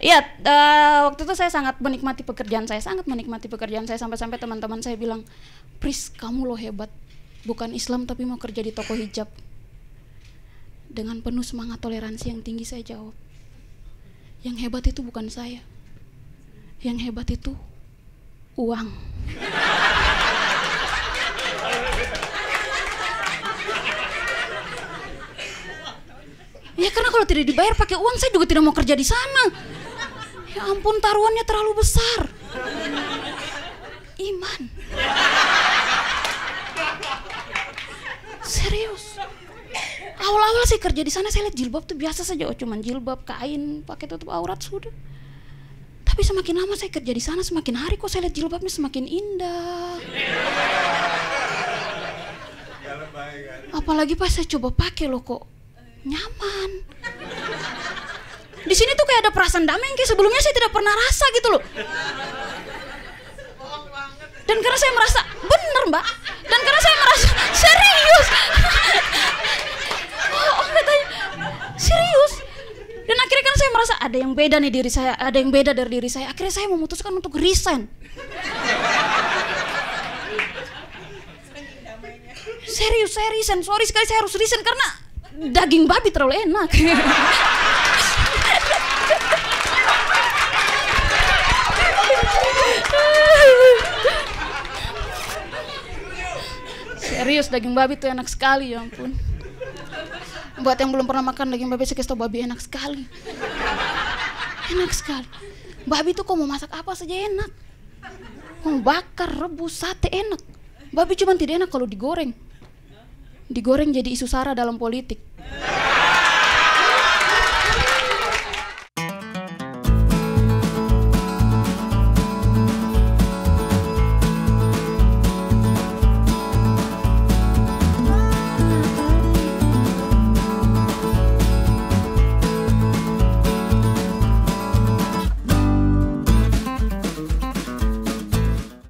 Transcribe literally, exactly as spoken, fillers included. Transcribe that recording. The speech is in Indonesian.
Iya, uh, waktu itu saya sangat menikmati pekerjaan saya, sangat menikmati pekerjaan saya sampai-sampai teman-teman saya bilang, Pris, kamu loh hebat, bukan Islam tapi mau kerja di toko hijab. Dengan penuh semangat toleransi yang tinggi saya jawab, yang hebat itu bukan saya, yang hebat itu uang. Ya karena kalau tidak dibayar pakai uang saya juga tidak mau kerja di sana. Ya ampun, taruhannya terlalu besar. Iman. Serius. Awal-awal saya kerja di sana saya lihat jilbab tuh biasa saja, oh cuman jilbab kain pakai tutup aurat sudah. Tapi semakin lama saya kerja di sana semakin hari kok saya lihat jilbabnya semakin indah. Apalagi pas saya coba pakai loh kok nyaman. Di sini tuh kayak ada perasaan damai yang kayak sebelumnya saya tidak pernah rasa gitu loh. Dan karena saya merasa bener mbak, dan karena saya merasa serius. Oh, oh katanya serius. Dan akhirnya kan saya merasa ada yang beda nih diri saya, ada yang beda dari diri saya. Akhirnya saya memutuskan untuk resign. Serius saya resign, sorry sekali saya harus resign karena daging babi terlalu enak. Serius daging babi tuh enak sekali, ya ampun. Buat yang belum pernah makan daging babi, saya kasih tau babi enak sekali. Enak sekali. Babi tuh kok mau masak apa saja enak. Mau bakar, rebus, sate enak. Babi cuma tidak enak kalau digoreng. Digoreng jadi isu sara dalam politik.